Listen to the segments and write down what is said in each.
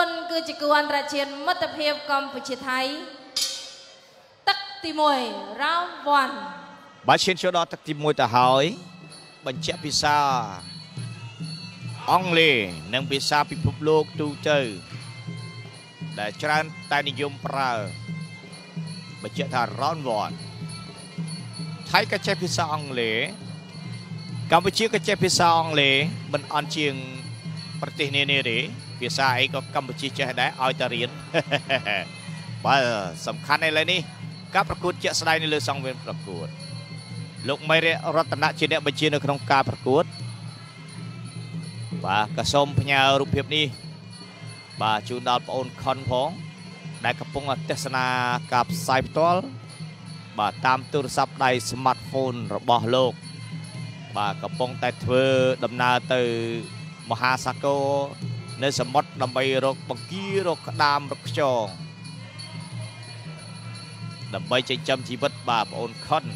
នគឺជាគូអន្តរជាតិមិត្តភាពកម្ពុជាថៃទឹកទី1 round 1 បើឈានចូលដល់ទឹកទី1ទៅហើយបញ្ជាក់ភាសាអង់គ្លេសនិងភាសាពិភពលោកទូទៅដែលច្រើនតែនិយមប្រើបញ្ជាក់ថា round 1ថៃក៏ចេះភាសាអង់គ្លេសកម្ពុជាក៏ចេះភាសាអង់គ្លេសមិនអន់ជាងប្រទេសនានាទេភាសាអីក៏កម្ពុជាចេះដែរឲ្យតែរៀនបើសំខាន់ឥឡូវនេះការប្រកួតជាក់ស្ដែងនៅលើសង្វៀនប្រកួតលោកមេរតនៈជាអ្នកបញ្ជានៅក្នុងការប្រកួតបាទក៏សូមផ្ញើរូបភាពនេះបាទជូនដល់បងអូនខុនផងដែលកំពុងទស្សនាការផ្សាយផ្ទាល់បាទតាមទូរស័ព្ទដៃ smartphone របស់លោកបាទកំពុងតែធ្វើដំណើរទៅមហាសាគរនៅសមុទ្រដើម្បីរកបង្គារកក្តាមរកខ្យងដើម្បីចិញ្ចឹមជីវិតបាទបងអូនខុន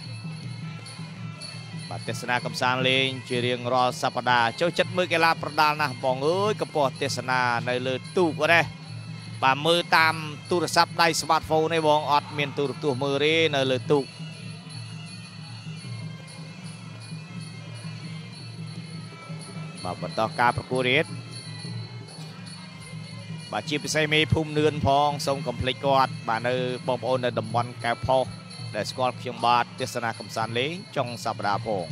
បាទទស្សនាកំសាន្តលេងជារៀងរាល់សប្តាហ៍ចូលចិត្តមើលកីឡាប្រដាល់ណាស់បងអើយកំពុងទស្សនានៅលើទូកណាបាទមើលតាមទូរស័ព្ទដៃ smartphone នេះបងអត់មានទូរទស្សន៍មើលទេនៅលើទូកបាទបន្តការប្រកួតរៀតបាទជាពិសេសមេភូមិនឿនផងសូមកុំភ្លេចគាត់បាទនៅបងប្អូននៅតំបន់កែវផុសដែលស្គាល់ខ្ញុំបាទទស្សនាកំសាន្តលេងចុងសប្តាហ៍ផង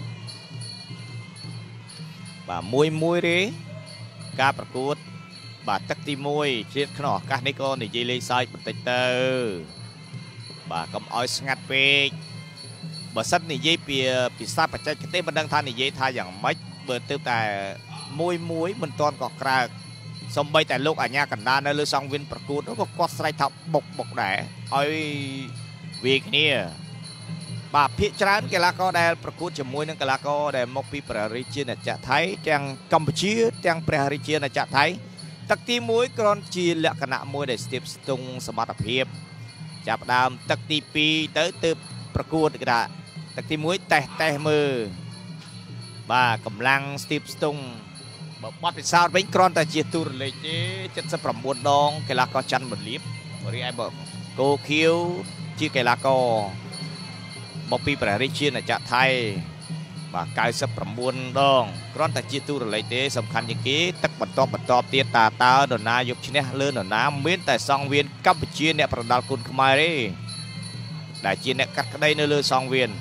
បាទមួយទេការប្រកួតបាទទឹកទី1ជាតិក្នុងឱកាសនេះក៏និយាយលេងសើចបន្តិចទៅបាទកុំឲ្យស្ងាត់ពេកបើសិននិយាយពីភាសាបច្ចេកទេសមិនដឹងថានិយាយថាយ៉ាងម៉េចបើទើបតែមួយមិនទាន់ក៏ក្រើកសំបីតែលោកអាញាកណ្ដាលនៅលើសង្វៀនប្រកួតក៏គាត់ស្រែកថាបុកដែរឲ្យវាគ្នាបាទភាគច្រើនកីឡាករដែលប្រកួតជាមួយនឹងកីឡាករដែលមកពីព្រះរាជាណាចក្រថៃទាំងកម្ពុជាទាំងព្រះរាជាណាចក្រថៃទឹកទី1គ្រាន់ជាលក្ខណៈមួយដែលស្ទាបស្ទង់សមត្ថភាពចាប់ដើមទឹកទី2ទៅទើបប្រកួតគេថាទឹកទី1តេះមើលបាទកម្លាំងស្ទាបស្ទង់បើបត់ពិសោធន៍វិញគ្រាន់តែជាទូរលេខទេ79ដងកីឡាករច័ន្ទមលៀបរីឯបើគោខៀវជាកីឡាករមកពីព្រះរាជាណាចក្រថៃបាទ99ដងគ្រាន់តែជាទូរលេខទេសំខាន់ជាងគេទឹកបន្តទៀតតើនរណាយកឈ្នះលើនរណាមានតែសង្វៀនកម្ពុជាអ្នកប្រដាល់គុណខ្មែរទេដែលជាអ្នកកាត់ក្តីនៅលើសង្វៀន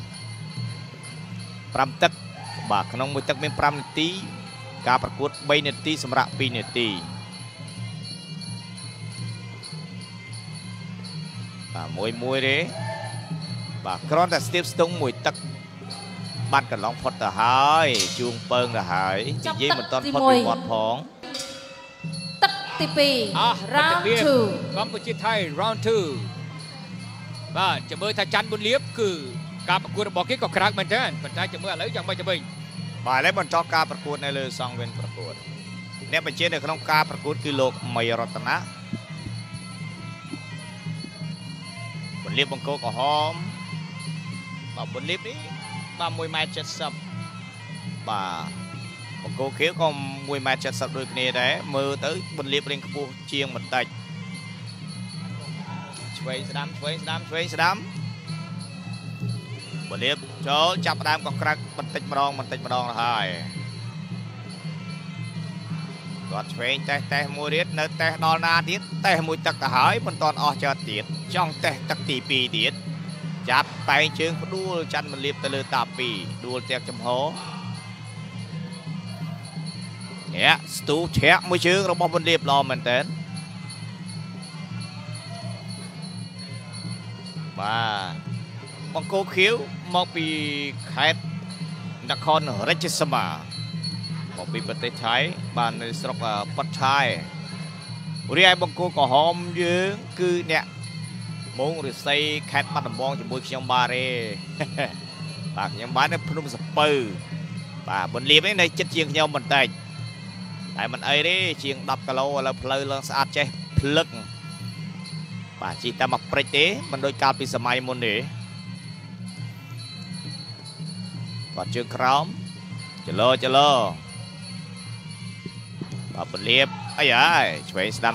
5ទឹកបាទក្នុងមួយទឹកមាន5នាទីការប្រកួត3នាទីសម្រាប់2នាទីបាទមួយទេបាទគ្រាន់តែស្ទាបស្ទង់មួយទឹកបាត់កន្លងផុតទៅហើយជួងពើងទៅហើយនិយាយមិនទាន់ផុតពីមាត់ផងទឹកទី2 round 2 កម្ពុជាថៃ round 2បាទចាំមើលថាច័ន្ទប៊ុនលៀបគឺការប្រកួតរបស់គេក៏ក្រើកមែនទេប៉ុន្តែចាំមើលឥឡូវយ៉ាងម៉េចទៅវិញបាទឥឡូវបន្តការប្រកួតនៅលើសង្វៀនប្រកួតអ្នកបញ្ជានៅក្នុងការប្រកួតគឺលោកមេរតនៈប៊ុនលៀបបង្គោលក្រហមបាទប៊ុនលៀបនេះបាទ1.70 ម៉ែត្របាទបង្គោលខៀវក៏1.70 ម៉ែត្រដូចគ្នាដែរមើលទៅប៊ុនលៀបរៀងខ្ពស់ជាងបន្តិចឆ្វេងស្ដាំប៊ុនលៀបចូលចាប់ដើមក៏ក្រាក់បន្តិចម្ដងទៅហើយគាត់ឆ្វេងតេះមួយទៀតនៅតេះដល់ណាទៀតតេះមួយទឹកទៅហើយមិនទាន់អស់ចោលទៀតចង់តេះទឹកទី2ទៀតចាប់តែងជើងផ្ដួលច័ន្ទមលៀបទៅលើតា2ដួលទាំងចំហស្ទូជ្រាក់មួយជើងរបស់ប៊ុនលៀបល្អមែនតើបាទបង្គោលខៀវមកពីខេត្តនគររាជសមាមកពីប្រទេសថៃបាននៅស្រុកប៉ាត់ឆាយរីឯបង្គោលក្រហមយើងគឺអ្នកមងរិស័យខេត្តបាត់ដំបងជាមួយខ្ញុំបាទទេបាទខ្ញុំបាទនៅភ្នំសំពៅបាទប៊ុនលៀបនេះនៅចិត្តជាងខ្ញុំបន្តិចតែមិនអីទេជាង10គីឡូឥឡូវផ្លូវឡើងស្អាតចេះភ្លឹកបាទជិះតែមកព្រិចទេមិនដូចកាលពីសម័យមុនទេគាត់ជើងក្រោមចលោបាទបលៀបអីហើយឆ្វេងស្ដាំ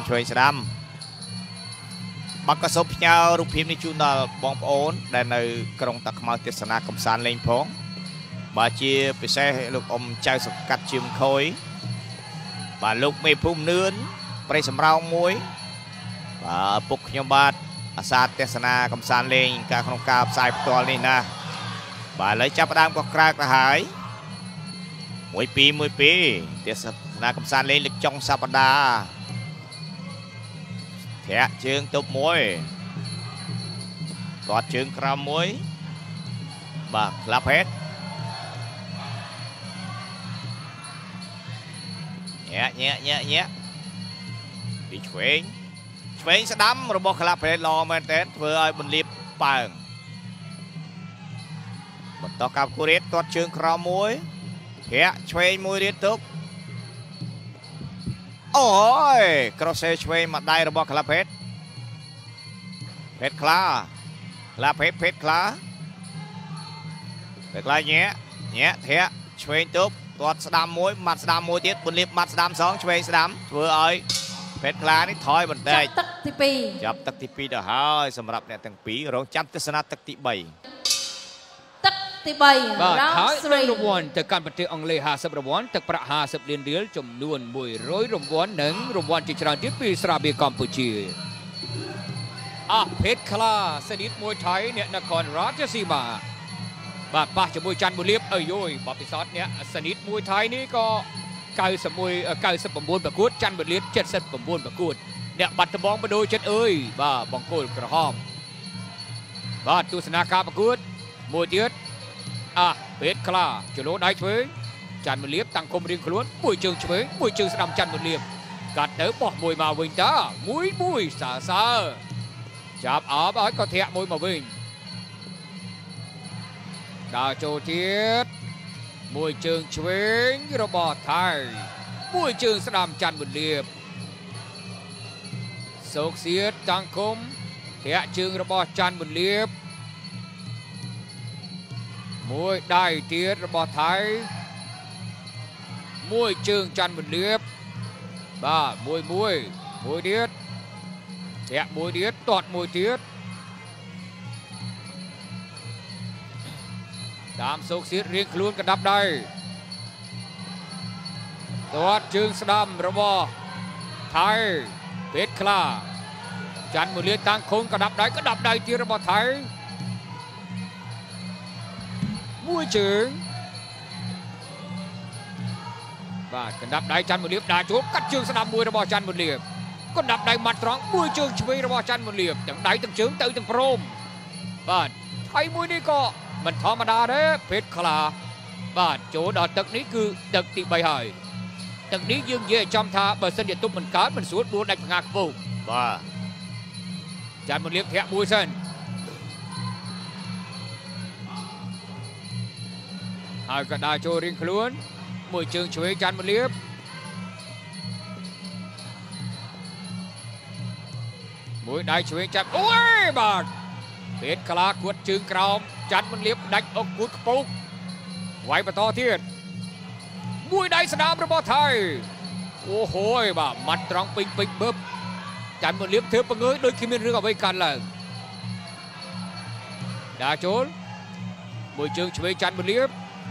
បាក់ក៏សូមផ្ញើរូបភាពនេះជូនដល់បងប្អូនដែលនៅក្រុងតាខ្មៅទេសនាកំសាន្តលេងផងបាទជាពិសេសលោកអ៊ំចៅសង្កាត់ជើមខូយបាទលោកមេភូមិនឿនព្រៃសំរោងមួយបាទពុកខ្ញុំបាទអាសាទេសនាកំសាន្តលេងការក្នុងការផ្សាយផ្ទាល់នេះណាបាទឥឡូវចាប់ផ្ដើមក៏ក្រាកទៅហើយ1-2ទេសនាកំសាន្តលេងលើកចុងសប្តាហ៍ធាក់ជើងទប់មួយគាត់ជើងក្រោមមួយបាទក្លាប់ហេតញ៉ាពីឆ្វេងស្ដាំរបស់ក្លាប់ហេតល្អមែនតើធ្វើឲ្យបន្លាបប៉ើងបន្តកាប់គូរ៉េតគាត់ជើងក្រោមមួយធាក់ឆ្វេងមួយរៀតទុកអូយក្រសេឆ្វេងមកដៃរបស់ក្លាប់ហេតខ្លាក្លាប់ហេតភេទខ្លាញ៉ាធាក់ឆ្វេងទប់ទាត់ស្ដាំមួយម៉ាត់ស្ដាំមួយទៀតបន្លាបម៉ាត់ស្ដាំសងឆ្វេងស្ដាំធ្វើឲ្យភេទខ្លានេះថយបន្តិចចាប់ទឹកទី 2 ទៅហើយសម្រាប់អ្នកទាំងពីររងចាំទស្សនាទឹកទី 3 ទឹកទី 3 បាទហើយរង្វាន់ទៅកាន់ប្រទេសអង់គ្លេស50រង្វាន់ទឹកប្រាក់50លានរៀលចំនួន100រង្វាន់និងរង្វាន់ជាច្រើនទៀតពីស្រាបៀរកម្ពុជាភេទខ្លាសនិតមួយថៃអ្នកនគររាជសីមាបាទប៉ះជាមួយច័ន្ទមូលៀបអើយយបបពិសោធន៍អ្នកសនិតមួយថៃនេះក៏99ប្រកួតច័ន្ទមូលៀប79ប្រកួតអ្នកបាត់ដំបងបដូរចិត្តអើយបាទបង្គោលក្រហមបាទទស្សនាការប្រកួតមួយទៀតភេទខ្លាចលោដៃឆ្វេងច័ន្ទមូលៀបតាំងគុំរៀងខ្លួនមួយជើងឆ្វេងមួយជើងស្ដាំច័ន្ទមូលៀបកាត់ទៅបោះមួយមកវិញតាមួយសើចាប់អបឲ្យក៏ធាក់មួយមកវិញដើរចូលទៀតមួយជើងឆ្វេងរបស់ថៃមួយជើងស្ដាំច័ន្ទមូលៀបសោកសៀតតាំងគុំធាក់ជើងរបស់ច័ន្ទមូលៀបមួយដៃទៀតរបស់ថៃមួយជើងច័ន្ទមូលៀបបាទមួយទៀតធាក់មួយទៀតទាត់មួយទៀតតាមសោកសៀតរៀងខ្លួនកណ្ដាប់ដៃទាត់ជើងស្ដាំរបស់ថៃភេទខ្លាច័ន្ទមូលៀបតាំងខុងកណ្ដាប់ដៃទៀតរបស់ថៃមួយជើងបាទកណ្ដាប់ដៃច័ន្ទមូលៀបដើរចូលកាត់ជើងស្ដាំមួយរបស់ច័ន្ទមូលៀបកណ្ដាប់ដៃម៉ាត់ត្រង់មួយជើងឆ្វេងរបស់ច័ន្ទមូលៀបទាំងដៃទាំងជើងទៅទាំងព្រមបាទថៃមួយនេះក៏មិនធម្មតាទេភេទខ្លាបាទចូលដល់ទឹកនេះគឺទឹកទី 3 ហើយទឹកនេះយើងនិយាយចំថាបើសិនជាទប់មិនកើតមិនស្រួលដួលដាច់ផ្ងាខ្ពស់បាទច័ន្ទមូលៀបធាក់មួយសិនហើយក៏ដើរចូលរៀងខ្លួនមួយជើងឆ្វេងច័ន្ទមូលៀបមួយដៃឆ្វេងចាប់អូយបាទភេទខ្លាគួតជើងក្រោមច័ន្ទមូលៀបដាច់អុកគួតខ្ពស់វាយបន្តទៀតមួយដៃស្ដាមរបស់ថៃអូហូយបាទម៉ាត់ត្រង់ពេញបឹបច័ន្ទមូលៀបធ្វើបង្ងើយដូចគ្មានរឿងអ្វីកើតឡើងដើរចូលមួយជើងឆ្វេងច័ន្ទមូលៀប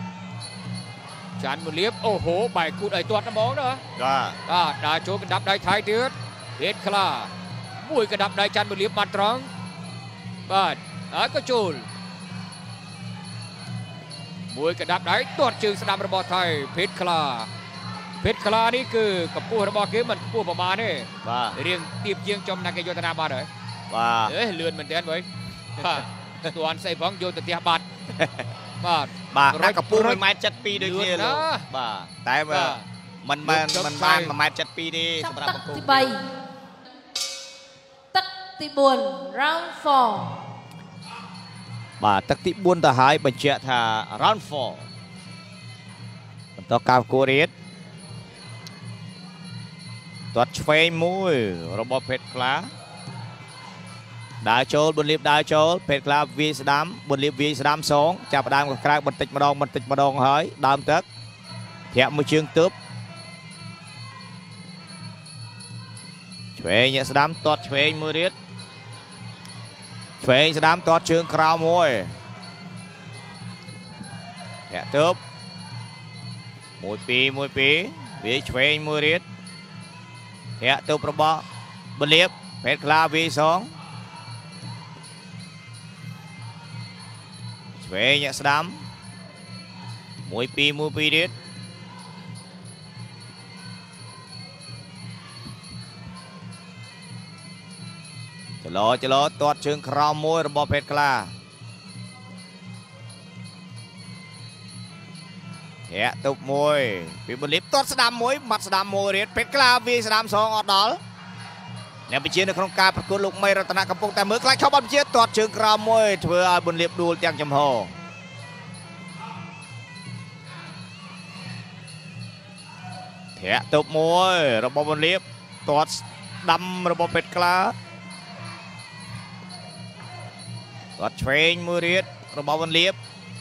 អូហូបែកគូតឲ្យទាត់ហ្មងណាបាទដើរចូលកណ្ដាប់ដៃថៃទៀតភេទខ្លាមួយកណ្ដាប់ដៃច័ន្ទមូលៀបម៉ាត់ត្រង់បាទហើយក៏ចូលមួយកណ្ដាប់ដៃទាត់ជើងស្ដាំរបស់ថៃភេទខ្លានេះគឺកម្ពស់របស់គេមិនខ្ពស់ប្រហែលទេបាទរៀងទៀបជាងចំណាក់គេយកតាណាបាត់ហើយបាទលឿនមែនទែនបើបាទស្ទាន់ស្អីផងយកទៅផ្ទះបាត់បាទដាក់កម្ពស់ 1.72 ម៉ែត្រដូចគ្នាលោកបាទតែមិនបាន1.72 ម៉ែត្រទេសម្រាប់បង្គោលទឹកទី 4 round 4 បាទទឹកទី 4 ទៅហើយបញ្ជាក់ថា round 4បន្តកាវគូរ៉េតទាត់ឆ្វេងមួយរបស់ភេទខ្លាដើរចូលបន្លាបដើរចូលភេទខ្លាវាយស្ដាំបន្លាបវាយស្ដាំសងចាប់ដើមកក្រៅបន្តិចម្ដងហើយដើមទឹកធាក់មួយជើងទប់ឆ្វេងអ្នកស្ដាំទាត់ឆ្វេងមួយទៀតឆ្វេងស្ដាំទាត់ជើងក្រោមមួយធាក់ទៅ1 2 1 2វាឆ្វេងមួយទៀតធាក់ទៅរបស់បលៀបពេទ្យខ្លាវាសងឆ្វេងអ្នកស្ដាំ1 2 1 2ទៀតចលោទាត់ជើងក្រោមមួយរបស់ពេទ្យខ្លាធាក់ទុបមួយពីបលីបទាត់ស្ដាំមួយម៉ាត់ស្ដាំមួយទៀតពេទ្យខ្លាវាស្ដាំសងអត់ដល់អ្នកបញ្ជានៅក្នុងការប្រកួតលោកមីរតនៈកំពុងតែមើលខ្លាចខោបាត់បញ្ជាទាត់ជើងក្រោមមួយធ្វើឲ្យបលីបដួលទាំងចំហធាក់ទុបមួយរបស់បលីបទាត់ស្ដាំរបស់ពេទ្យខ្លាគាត់ឆ្វេងមួយទៀតរបស់វណ្ណលៀប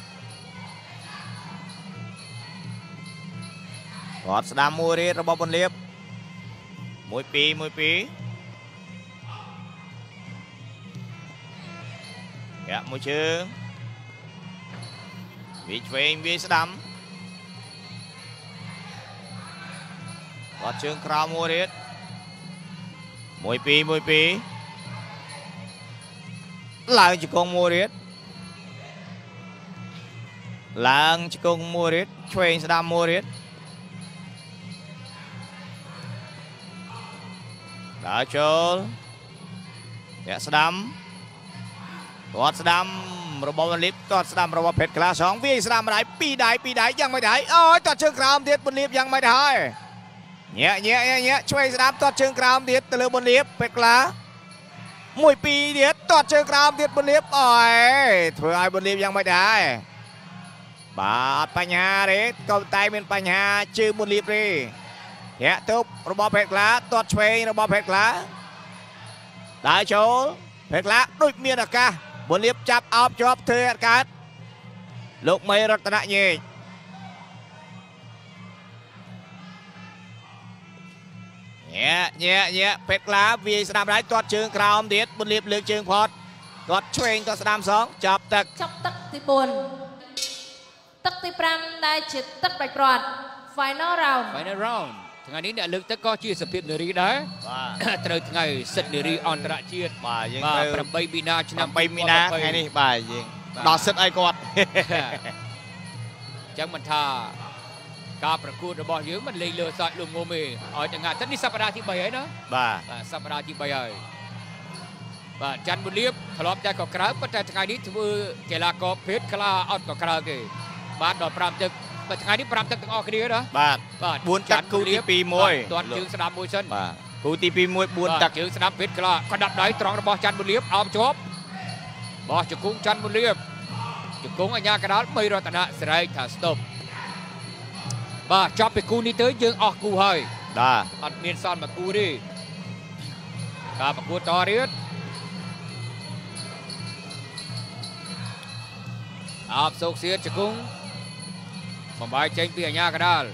គាត់ស្ដាំមួយទៀតរបស់វណ្ណលៀប1 2 1 2យ៉ាមួយជើងវាឆ្វេងវាស្ដាំគាត់ជើងក្រោមមួយទៀត1 2 1 2ឡើងជង្គង់មួយទៀតឡើងជង្គង់មួយទៀតឆ្វេងស្ដាំមួយទៀតដើរចូលអ្នកស្ដាំគាត់ស្ដាំរបស់វណ្ណលៀបគាត់ស្ដាំរបស់ពេទ្យខ្លាសងវាស្ដាំម្ដាយពីរដៃយ៉ាងមិនដែរអូយទាត់ជើងក្រោមទៀតវណ្ណលៀបយ៉ាងមិនដែរញាក់ឆ្វេងស្ដាំទាត់ជើងក្រោមទៀតទៅលើវណ្ណលៀបពេទ្យខ្លា1 2ទៀតទាត់ជើងក្រោមទៀតបលៀបអូយធ្វើឲ្យបលៀបយ៉ាងមិនដែរបាទបញ្ហាទេក៏តែមានបញ្ហាជើងបលៀបទេធាក់ទុបរបស់ពេទ្យខ្លាទាត់ឆ្វេងរបស់ពេទ្យខ្លាដើរចូលពេទ្យខ្លាដូចមានឱកាសបលៀបចាប់អោបជាប់ធ្វើអត់កើតលោកមីរតនៈញេកញ៉ែពេទ្យខ្លាវាស្ដាំដៃទាត់ជើងក្រោមទៀតបលៀបលើកជើងផតគាត់ឆ្វេងគាត់ស្ដាំសងចាប់ទឹកទី4ទឹកទី5ដែលជាទឹកដាច់ព្រាត់ Final round ថ្ងៃនេះអ្នកលើកទឹកក៏ជាសភាពនារីដែរបាទត្រូវថ្ងៃសិទ្ធិនារីអន្តរជាតិបាទយើងត្រូវ 8មីនាឆ្នាំ 8មីនាថ្ងៃនេះបាទយើងដល់សិទ្ធិឲ្យគាត់អញ្ចឹងមិនថាការប្រកួតរបស់យើងមិនលេងលើសាច់លំងុំទេឲ្យតែថ្ងៃអាទិត្យនេះសប្តាហ៍ទី3ហើយណាបាទសប្តាហ៍ទី3ហើយបាទច័ន្ទបុលៀបធ្លាប់តែក៏ក្រៅប៉ុន្តែថ្ងៃនេះធ្វើកីឡាករភេទខ្លាអត់ក៏ក្រៅទេបាទដល់5ទឹកបើថ្ងៃនេះ5ទឹកទាំងអស់គ្នាណាបាទ4ទឹកគូទី2 1 ទាត់ជើងស្ដាំមួយសិនបាទគូទី2 1 4ទឹកជើងស្ដាំភេទខ្លាក៏ដាក់ដៃត្រង់របស់ច័ន្ទបុលៀបអោបជាប់បោះជង្គង់ច័ន្ទបុលៀបជង្គង់អាញាកដាលមីរតនៈស្រែកថាស្ទប់បាទចប់ពីគូនេះទៅយើងអស់គូហើយបាទអត់មានសល់មួយគូទេការប្រកួតតទៀតអបសោកសៀតជង្គង់បំបាយចេញពីអាញាកដាល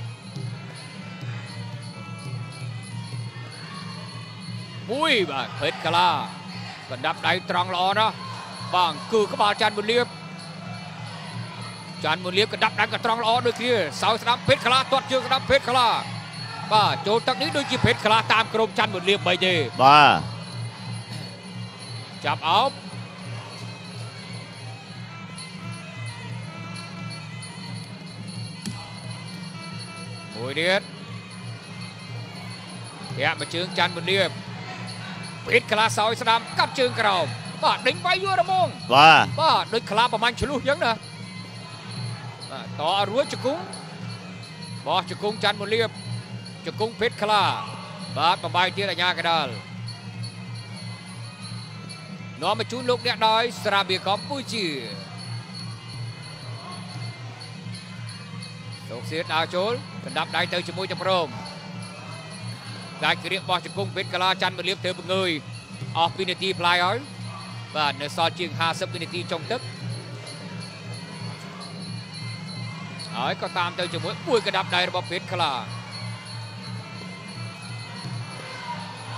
មួយបាទពេទ្យកាឡាបណ្ដាប់ដៃត្រង់ល្អណាស់បាទគឺក្បាលច័ន្ទបុលៀបច័ន្ទបុលៀបក៏ដាប់ដៃក៏ត្រង់ល្អដូចគ្នាសោស្ដាំពេទ្យកាឡាទាត់ជើងស្ដាំពេទ្យកាឡាបាទចូលទឹកនេះដូចជាពេទ្យកាឡាតាមក្រុមច័ន្ទបុលៀបបីទេបាទចាប់អោបមួយទៀតធាក់មកជើងច័ន្ទបុលៀបពេទ្យកាឡាសោយស្ដាំកាត់ជើងក្រោមបាទដេញវាយយួររមងបាទដូចខ្លាប្រមាញ់ឆ្លុះអញ្ចឹងណាបាទតរួចជង្គង់បោះជង្គង់ច័ន្ទបុលៀបជង្គង់ពេទ្យខ្លាបាទបំបាយទៀតអាញាកដាលនាំមកជូនលោកអ្នកដោយស្រាបៀរកម្ពុជាលោកសៀតដើរចូលកណ្ដាប់ដៃទៅជាមួយទៅព្រមដាច់គ្រាកបោះជង្គង់ពេទ្យកាឡាច័ន្ទបុលៀបធ្វើបង្ើយអស់2នាទីផ្លាយហើយបាទនៅសល់ជាង50វិនាទីចុងទឹកហើយក៏តាមទៅជាមួយមួយកណ្ដាប់ដៃរបស់ពេទ្យខ្លា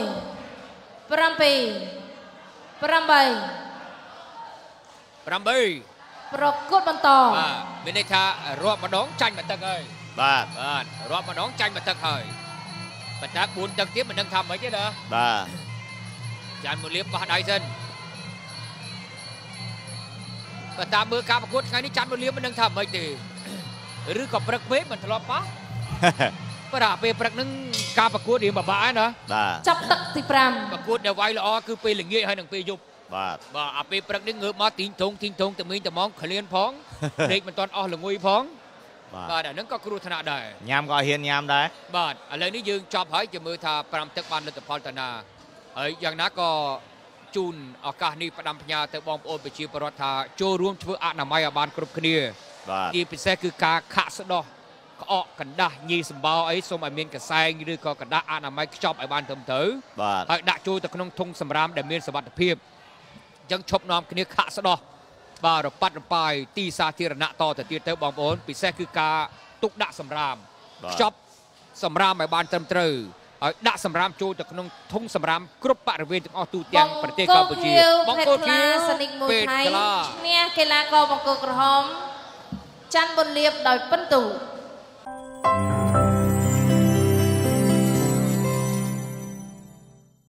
ប្រកួតបន្តមានន័យថារាប់ម្ដងចាញ់មកទឹកហើយបាទរាប់ម្ដងចាញ់មកទឹកហើយប៉ុន្តែ4ទឹកទៀតមិនដឹងថាម៉េចទេណាបាទចាន់មួយលៀបបោះដៃសិនបើតាមមើលការប្រកួតថ្ងៃនេះចាន់មួយលៀបមិនដឹងថាម៉េចទេឬក៏ព្រឹកពេកមិនធ្លាប់ប៉ះបើដល់ពេលព្រឹកហ្នឹងការប្រកួតរៀងពិបាកណាបាទចាប់ទឹកទី5 ប្រកួតដែលវាយល្អគឺពេលល្ងាចហើយនឹងពេលយប់បាទអាពេលព្រឹកនេះងើបមកទីងទងតែមីងតែម៉ងក្លៀនផងដេកមិនទាន់អស់ល្ងុយផងបាទអាហ្នឹងក៏គ្រោះថ្នាក់ដែរញ៉ាំក៏ហ៊ានញ៉ាំដែរបាទឥឡូវនេះយើងចប់ហើយจะមើលថា5ទឹកបានលទ្ធផលតាណាហើយយ៉ាងណាក៏ជូនឱកាសនេះផ្ដាំផ្ញើទៅបងប្អូនប្រជាពលរដ្ឋថាចូលរួមធ្វើអនាម័យឲ្យបានគ្រប់គ្នាទីពិសេសគឺការខាក់ស្ដោះក្អកកណ្ដាស់ញីសម្បោអីសូមឲ្យមានកសែងឬក៏កណ្ដាស់អនាម័យខ្ចប់ឲ្យបានត្រឹមត្រូវហើយដាក់ចូលទៅក្នុងធុងសម្រាមដែលមានសុវត្ថិភាពអញ្ចឹងឈប់នាំគ្នាខាក់ស្ដោះបាទរប៉ាត់រប៉ាយទីសាធារណៈតទៅទៀតទៅបងប្អូនពិសេសគឺការទុកដាក់សម្រាមខ្ចប់សម្រាមឲ្យបានត្រឹមត្រូវឲ្យដាក់សម្រាមចូលទៅក្នុងធុងសម្រាមគ្រប់បរិវេណទាំងអស់ទូទាំងប្រទេសកម្ពុជាបង្គោលខៀវសនិកមួយថ្ងៃឈ្នះកីឡាករបង្គោលក្រហមច័ន្ទបុលៀបដោយពិន្ទុ